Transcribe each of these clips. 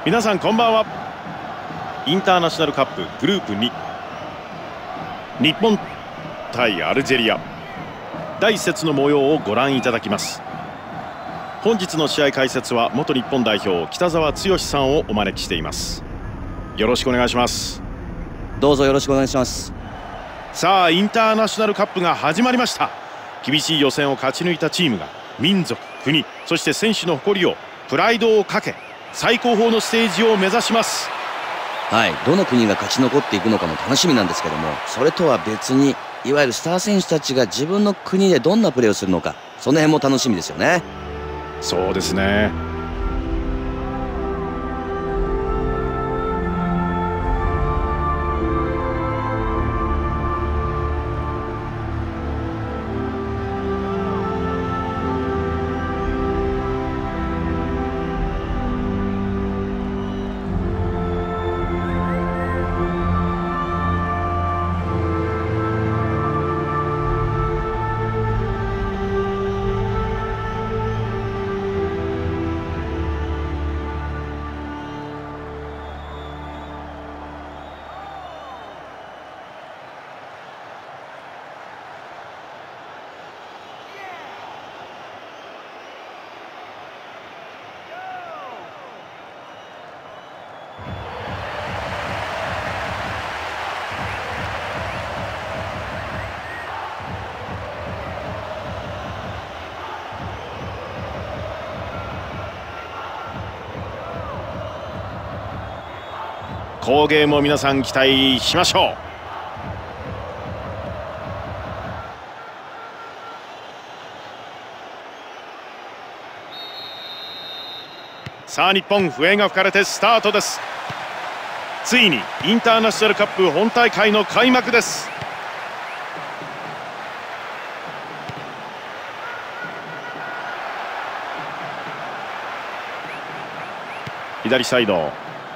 皆さんこんばんは。インターナショナルカップグループ2、日本対アルジェリア第1節の模様をご覧いただきます。本日の試合解説は元日本代表北澤剛さんをお招きしています。よろしくお願いします。 どうぞよろしくお願いします。 さあ、インターナショナルカップが始まりました。厳しい予選を勝ち抜いたチームが民族、国、そして選手の誇りを、プライドをかけ最高峰のステージを目指します。 はい、どの国が勝ち残っていくのかも楽しみなんですけども、それとは別にいわゆるスター選手たちが自分の国でどんなプレーをするのか、その辺も楽しみですよね。 そうですね。好ゲームを皆さん期待しましょう。さあ、日本笛が吹かれてスタートです。ついにインターナショナルカップ本大会の開幕です。左サイド、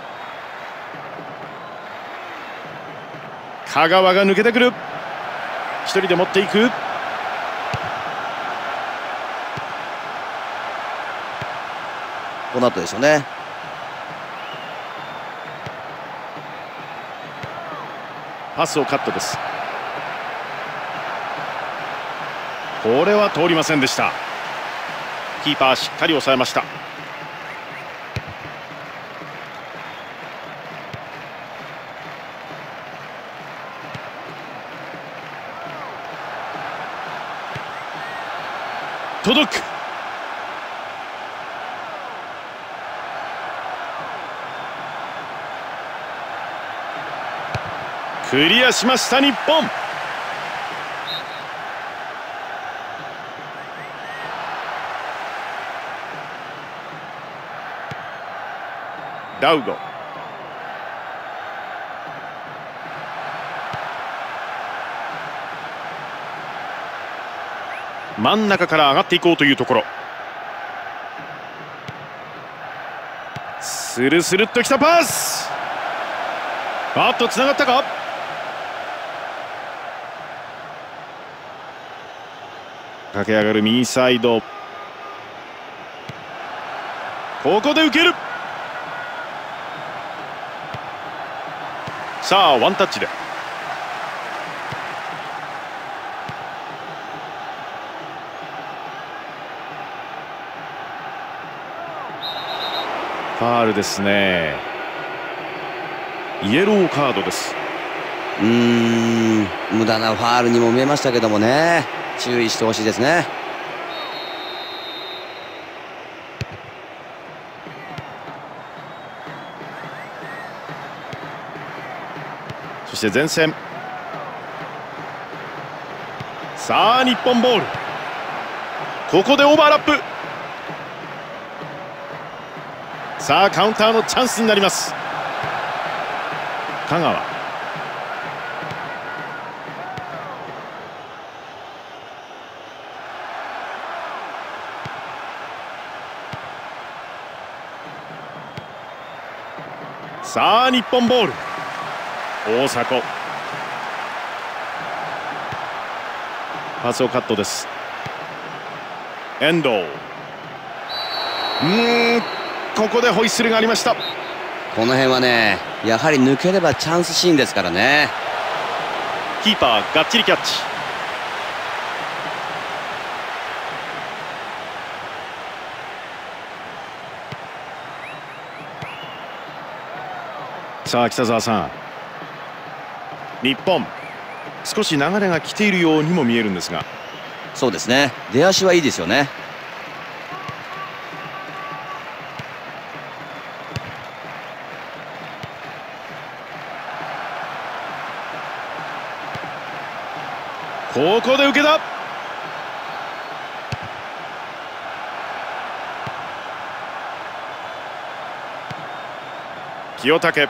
香川が抜けてくる。一人で持っていく。 この後ですよね。 パスをカットです。これは通りませんでした。キーパーしっかり抑えました。届く。クリアしました日本。ダウド、真ん中から上がっていこうというところ。スルスルっときたパス。あっと、つながったか。駆け上がる右サイド、ここで受ける。さあ、ワンタッチでファールですね。イエローカードです。 無駄なファールにも見えましたけどもね、注意してほしいですね。 そして前線。さあ、日本ボール。ここでオーバーラップ。さあ、カウンターのチャンスになります。香川、さあ、日本ボール。大迫、パスをカットです。遠藤、ここでホイッスルがありました。 この辺はね、やはり抜ければチャンスシーンですからね。 キーパーがっちりキャッチ。さあ北澤さん、日本少し流れが来ているようにも見えるんですが。 そうですね、出足はいいですよね。 ここで受けた。清武、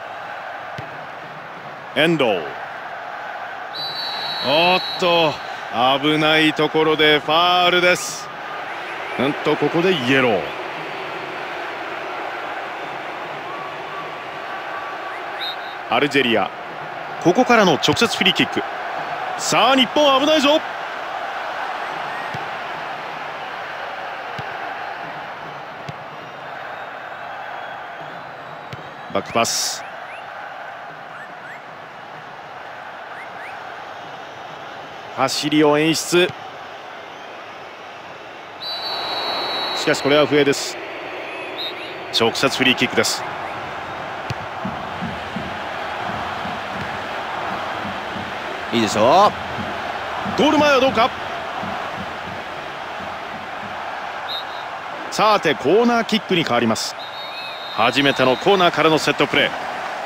遠藤。おっと危ないところでファールです。ここでイエロー。アルジェリア、ここからの直接フリーキック。さあ日本危ないぞ。バックパス。走りを演出。しかしこれは笛です。直接フリーキックです。 いいですよ。 ゴール前はどうか。さてコーナーキックに変わります。初めてのコーナーからのセットプレ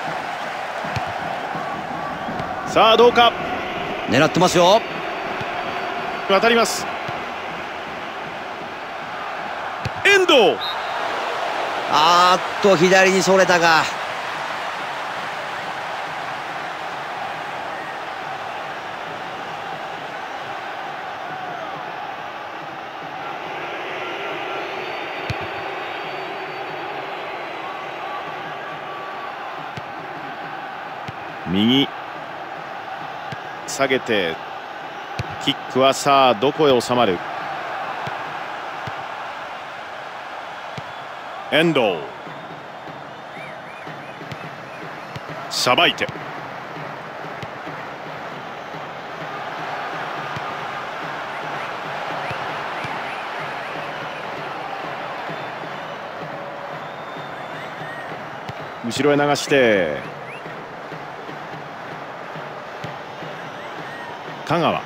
ー。さあどうか。 狙ってますよ。 渡ります。遠藤。 左にそれたが。 右下げてキックはさあどこへ収まる。遠藤さばいて、後ろへ流して、香川、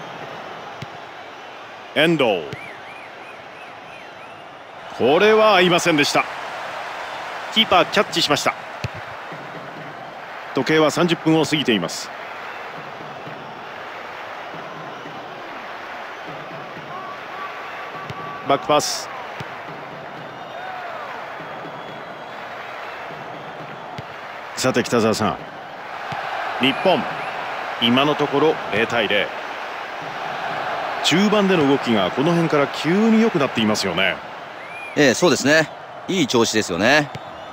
遠藤。これは合いませんでした。キーパーキャッチしました。時計は30分を過ぎています。バックパス。さて北澤さん、日本今のところ0対0。中盤での動きがこの辺から急に良くなっていますよね。 そうですね、いい調子ですよね。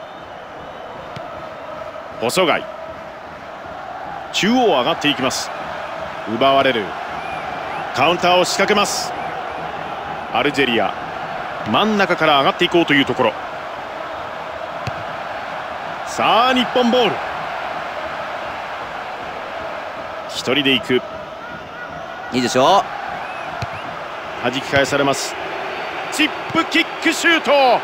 細貝、中央上がっていきます。奪われる。カウンターを仕掛けます。アルジェリア、真ん中から上がっていこうというところ。さあ日本ボール。一人で行く。 いいですよ。 弾き返されます。チップキックシュート。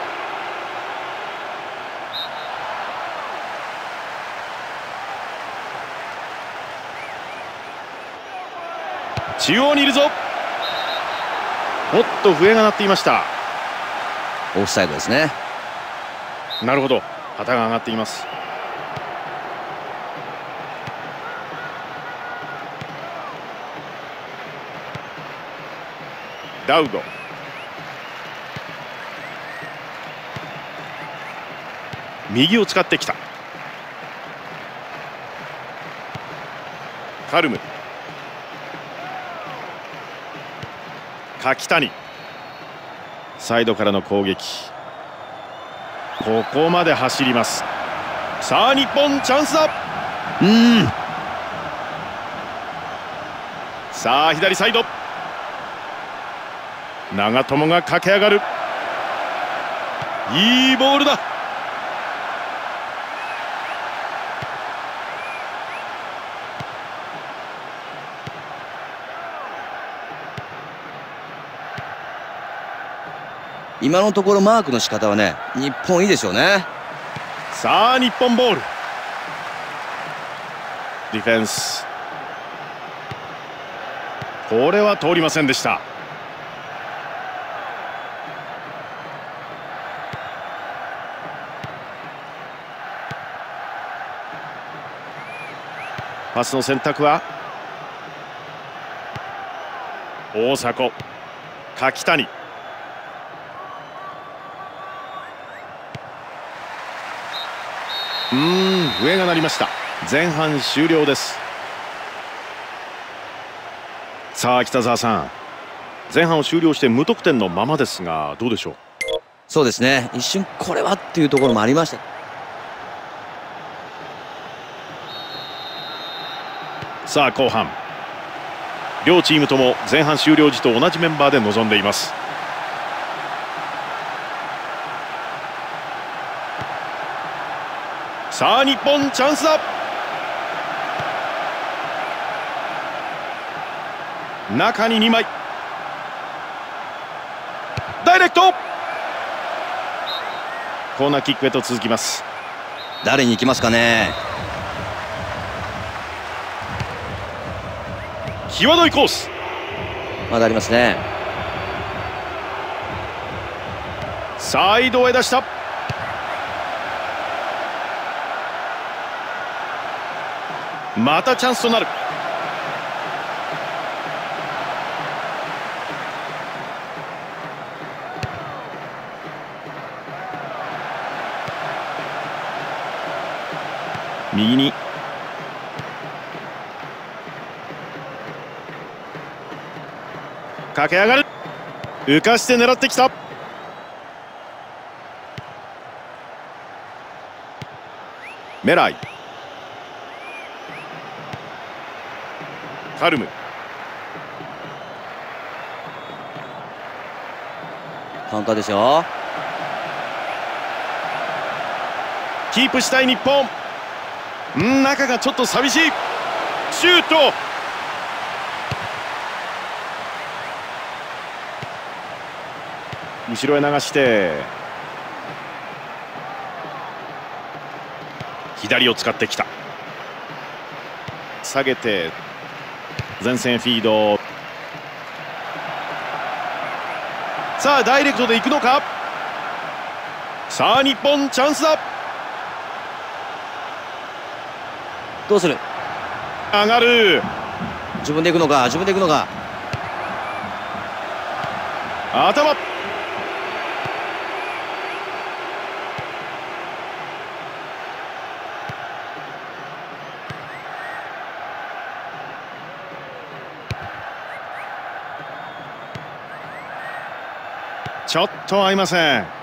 中央にいるぞ。おっと笛が鳴っていました。 オフサイドですね。 なるほど、旗が上がっています。ダウド、右を使ってきた。カルム、柿谷、サイドからの攻撃。ここまで走ります。さあ日本チャンスだ。さあ左サイド、長友が駆け上がる。いいボールだ。 今のところマークの仕方はね、日本いいでしょうね。 さあ日本ボール。ディフェンス、これは通りませんでした。パスの選択は大迫、柿谷、笛が鳴りました。前半終了です。さあ北澤さん、前半を終了して無得点のままですがどうでしょう。 そうですね、一瞬これはっていうところもありました。 さあ後半、両チームとも前半終了時と同じメンバーで臨んでいます。さあ日本チャンスだ。中に2枚、ダイレクト、コーナーキックへと続きます。 誰に行きますかね。 際どいコース、 まだありますね。 サイドへ出した。またチャンスとなる。右に駆け上がる、浮かして狙ってきた。メライ、カルム、 カウンターですよ。 キープしたい日本。中がちょっと寂しい。シュート、後ろへ流して左を使ってきた。下げて前線フィード。さあダイレクトで行くのか。さあ日本チャンスだ。 どうする。 上がる、 自分で行くのか、自分で行くのか。 頭、ちょっと合いません。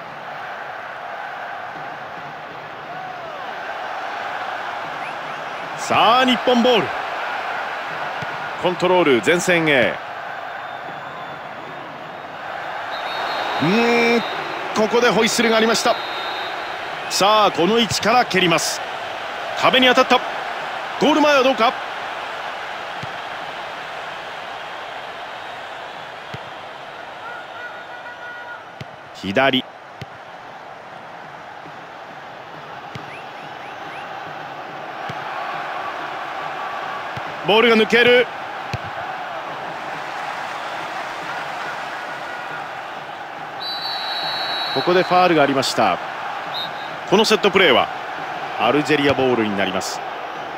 さあ日本ボール、コントロール前線へ。ここでホイッスルがありました。さあこの位置から蹴ります。壁に当たった。ゴール前はどうか。左、ボールが抜ける。ここでファールがありました。このセットプレーはアルジェリアボールになります。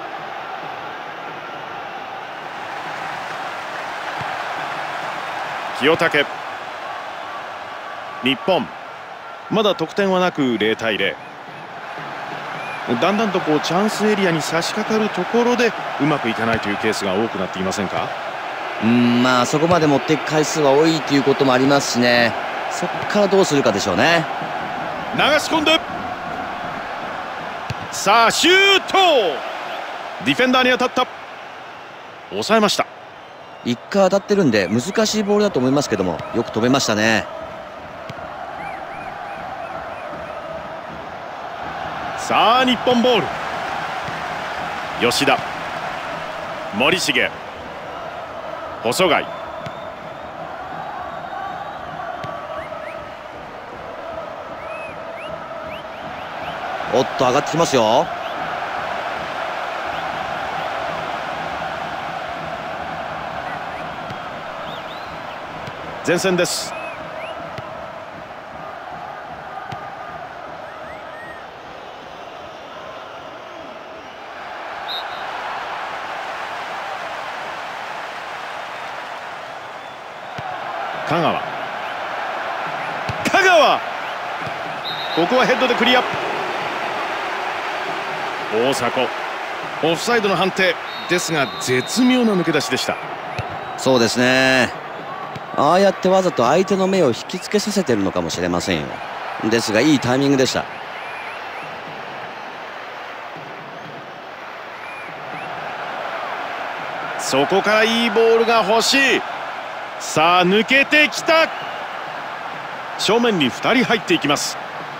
清武、日本まだ得点はなく0対0。だんだんとチャンスエリアに差し掛かるところでうまくいかないというケースが多くなっていませんか。 まあそこまで持っていく回数は多いということもありますしね。そこからどうするかでしょうね。 流し込んで、さあシュート、ディフェンダーに当たった。抑えました。 一回当たってるんで難しいボールだと思いますけども、よく飛べましたね。 さあ日本ボール、吉田、森重、細貝、 おっと、上がってきますよ。 前線です。香川、ここはヘッドでクリア。大迫、オフサイドの判定ですが絶妙な抜け出しでした。 そうですね、ああやってわざと相手の目を引きつけさせてるのかもしれませんよ。ですがいいタイミングでした。 そこからいいボールが欲しい。さあ抜けてきた。正面に2人入っていきます。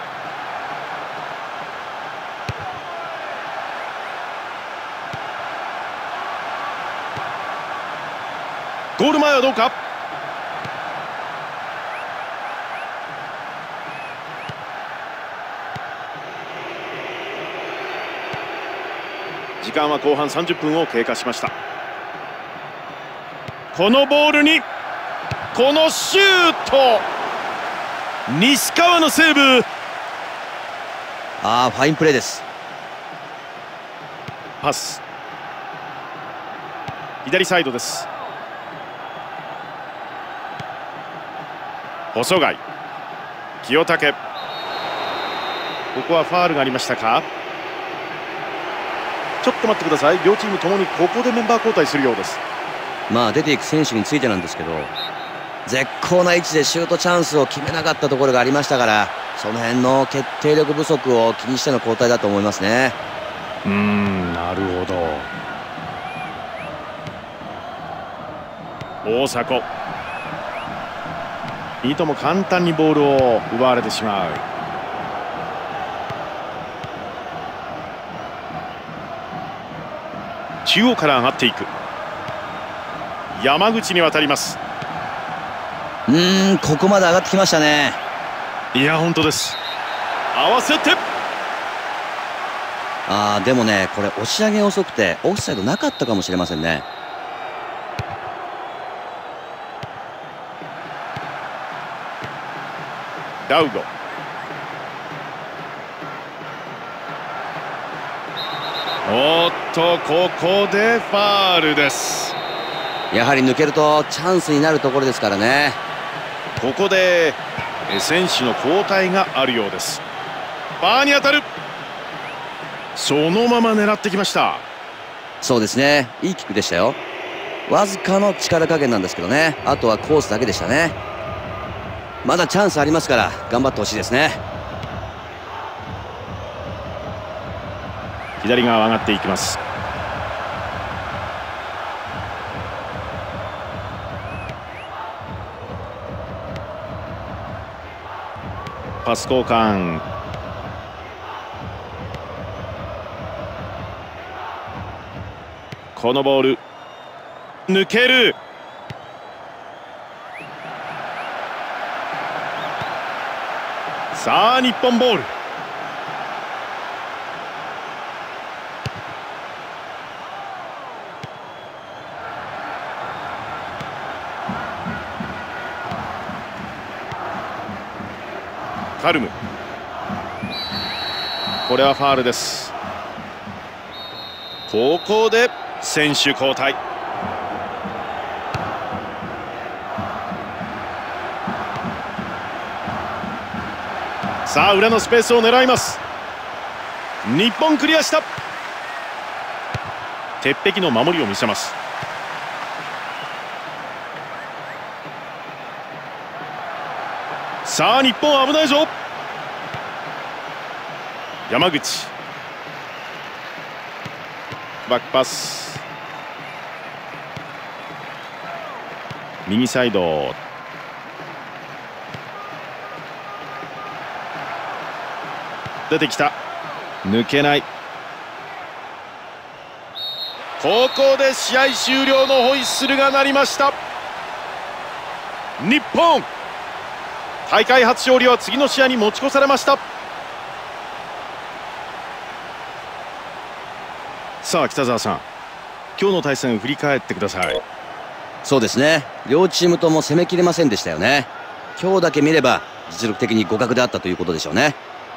ゴール前はどうか。時間は後半30分を経過しました。このボールにこのシュート、西川のセーブ。 ファインプレーです。 パス、左サイドです。細貝、清武、ここはファールがありましたか。ちょっと待ってください。両チームともにここでメンバー交代するようです。 出ていく選手についてなんですけど、絶好な位置でシュートチャンスを決めなかったところがありましたから、その辺の決定力不足を気にしての交代だと思いますね。 なるほど。大迫、いとも簡単にボールを奪われてしまう。中央から上がっていく。山口に渡ります。 ここまで上がってきましたね。 いや本当です。合わせて、 でもね、これ押し上げ遅くてオフサイドなかったかもしれませんね。 ダウド、おっとここでファールです。 やはり抜けるとチャンスになるところですからね。 ここで選手の交代があるようです。バーに当たる。そのまま狙ってきました。 そうですね、いいキックでしたよ。わずかの力加減なんですけどね、あとはコースだけでしたね。まだチャンスありますから頑張ってほしいですね。 左側上がっていきます。パス交換、このボール抜ける。さあ日本ボール。カルム、これはファールです。ここで選手交代。さあ裏のスペースを狙います。日本クリアした。鉄壁の守りを見せます。さあ日本危ないぞ。山口、バックパス、右サイド、出てきた。抜けない。ここで試合終了のホイッスルが鳴りました。日本大会初勝利は次の試合に持ち越されました。 さあ北澤さん、今日の対戦振り返ってください。 そうですね、両チームとも攻めきれませんでしたよね。今日だけ見れば実力的に互角であったということでしょうね。